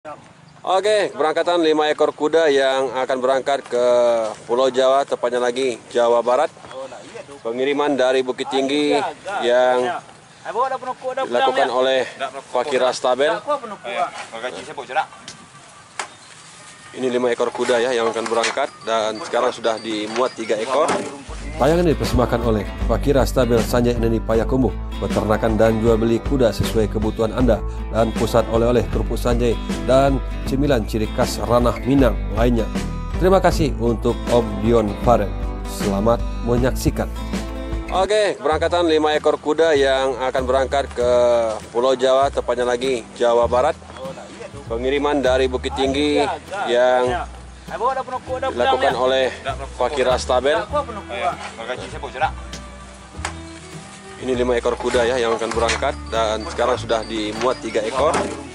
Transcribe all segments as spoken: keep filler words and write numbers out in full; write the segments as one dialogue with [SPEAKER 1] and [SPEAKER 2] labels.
[SPEAKER 1] Oke, keberangkatan lima ekor kuda yang akan berangkat ke Pulau Jawa, tepatnya lagi Jawa Barat. Pengiriman dari Bukit Tinggi yang dilakukan oleh Fakira Stabel. Ini lima ekor kuda ya yang akan berangkat dan sekarang sudah dimuat tiga ekor. Tayangan ini dipersembahkan oleh Fakira Stabel Sanjay Neni Payakumbuh, peternakan dan jual beli kuda sesuai kebutuhan Anda, dan pusat oleh-oleh kerupuk Sanjay dan cemilan ciri khas ranah Minang lainnya. Terima kasih untuk Om Dion Farel. Selamat menyaksikan. Oke, keberangkatan lima ekor kuda yang akan berangkat ke Pulau Jawa, tepatnya lagi Jawa Barat. Pengiriman dari Bukit Tinggi yang dilakukan oleh Fakira Stabel. Ini lima ekor kuda ya yang akan berangkat dan sekarang sudah dimuat tiga ekor.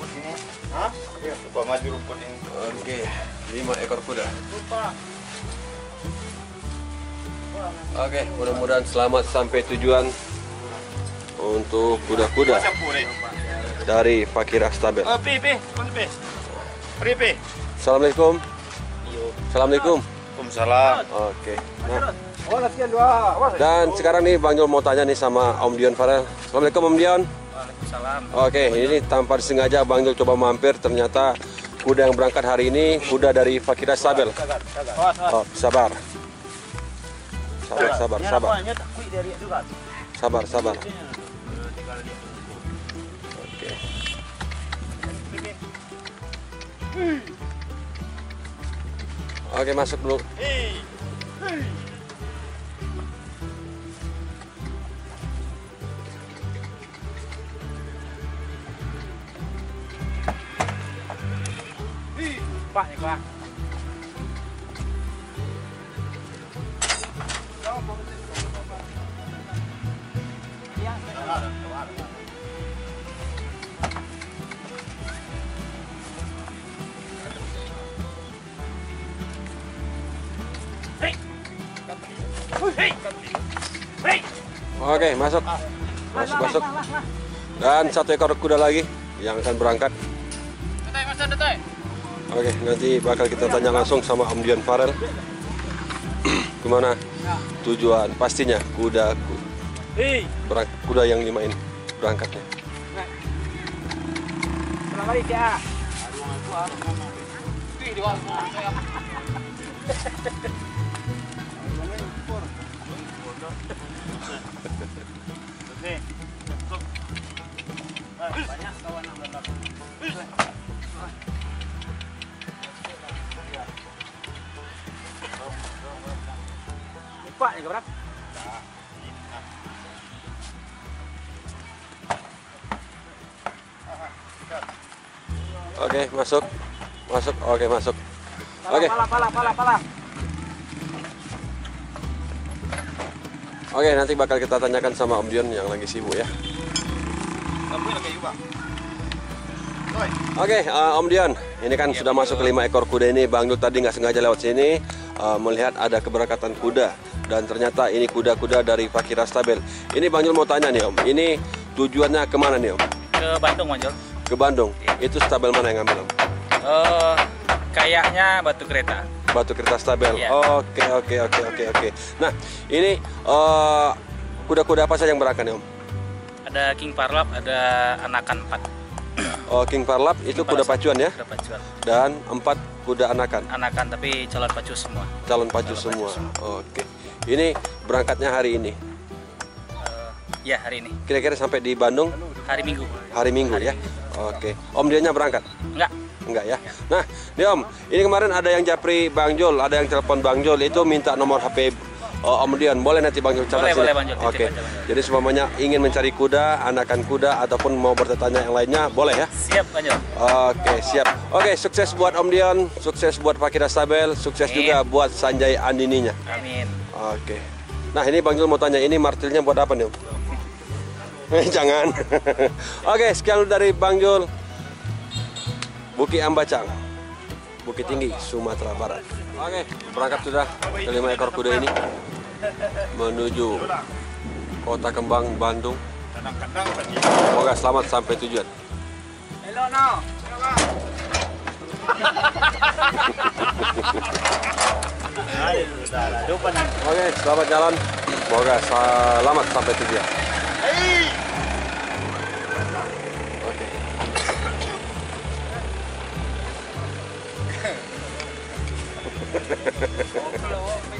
[SPEAKER 1] Oke, lima ekor kuda. Oke, mudah-mudahan selamat sampai tujuan untuk kuda-kuda dari Fakira Stabel. Assalamualaikum. Assalamualaikum.
[SPEAKER 2] Waalaikumsalam.
[SPEAKER 1] Oke. Nah. Dan sekarang nih Bang Jul mau tanya nih sama Om Dion Farel. Assalamualaikum Om Dion.
[SPEAKER 2] Waalaikumsalam.
[SPEAKER 1] Oke, ini tanpa disengaja Bang Jul coba mampir, ternyata kuda yang berangkat hari ini kuda dari Fakira Stabel. Oh, sabar. Sabar, sabar, sabar. Sabar, sabar. Oke. Oke, masuk dulu.
[SPEAKER 2] Pak, nih Pak.
[SPEAKER 1] Oke, masuk. Masuk, masuk. Dan satu ekor kuda lagi yang akan berangkat. Oke, nanti bakal kita tanya langsung sama Om Dion Farel. Gimana tujuan pastinya kuda berang, kuda yang lima ini berangkatnya.
[SPEAKER 2] Selamat ya. Banyak kawan yang datang. Pak, ya berapa?
[SPEAKER 1] Oke, masuk. Masuk. Oke, masuk. Oke.
[SPEAKER 2] Pala, pala, pala, pala.
[SPEAKER 1] Oke, nanti bakal kita tanyakan sama Om Dion yang lagi sibuk ya. Oke, uh, Om Dion, ini kan ya, sudah betul. Masuk ke lima ekor kuda ini. Bang Jul tadi nggak sengaja lewat sini uh, melihat ada keberangkatan kuda dan ternyata ini kuda-kuda dari Fakira Stabel. Ini Bang Jul mau tanya nih Om, ini tujuannya kemana nih Om?
[SPEAKER 3] Ke Bandung, Bang Jul.
[SPEAKER 1] Ke Bandung. Ya. Itu Stabel mana yang ngambil Om?
[SPEAKER 3] Uh, kayaknya Batu Kereta.
[SPEAKER 1] Batu Kereta Stabel.
[SPEAKER 3] Ya.
[SPEAKER 1] Oke, oke, oke, oke, oke. Nah, ini uh, kuda-kuda apa saja yang berangkat nih Om?
[SPEAKER 3] Ada King Parlap, ada anakan empat.
[SPEAKER 1] Oh, King Parlap itu
[SPEAKER 3] King
[SPEAKER 1] kuda
[SPEAKER 3] Parlap,
[SPEAKER 1] pacuan ya?
[SPEAKER 3] Kuda pacuan.
[SPEAKER 1] Dan empat kuda anakan.
[SPEAKER 3] Anakan tapi calon pacu semua.
[SPEAKER 1] Calon pacu
[SPEAKER 3] calon
[SPEAKER 1] semua.
[SPEAKER 3] Pacu semua.
[SPEAKER 1] Oke. Ini berangkatnya hari ini.
[SPEAKER 3] Uh, ya hari ini.
[SPEAKER 1] Kira-kira sampai di Bandung?
[SPEAKER 3] Hari Minggu.
[SPEAKER 1] Hari Minggu
[SPEAKER 3] hari
[SPEAKER 1] ya.
[SPEAKER 3] Minggu.
[SPEAKER 1] Oke. Om Dionnya berangkat?
[SPEAKER 3] Enggak.
[SPEAKER 1] Enggak ya. Nah, nih Om, ini kemarin ada yang japri Bang Jul, ada yang telepon Bang Jul itu minta nomor H P oh, Om Dion. Boleh nanti Bang Jul catat
[SPEAKER 3] boleh,
[SPEAKER 1] sini?
[SPEAKER 3] boleh Bang Jul.
[SPEAKER 1] Oke. Jadi semuanya ingin mencari kuda, anakan kuda ataupun mau bertanya yang lainnya, boleh ya?
[SPEAKER 3] Siap Bang Jul.
[SPEAKER 1] Oke, siap. Oke, sukses buat Om Dion, sukses buat Fakira Stabel, sukses
[SPEAKER 3] Amin.
[SPEAKER 1] juga buat Sanjay Andininya.
[SPEAKER 3] Amin.
[SPEAKER 1] Oke. Nah, ini Bang Jul mau tanya, ini martilnya buat apa nih Om? Jangan. Oke, sekian dari Bang Jul. Bukit Ambacang, Bukit Tinggi, Sumatera Barat. Oke, berangkat sudah kelima ekor kuda ini menuju Kota Kembang, Bandung. Semoga selamat sampai tujuan.
[SPEAKER 2] Hello, no.
[SPEAKER 1] Oke, selamat jalan. Semoga selamat sampai tujuan. Oke.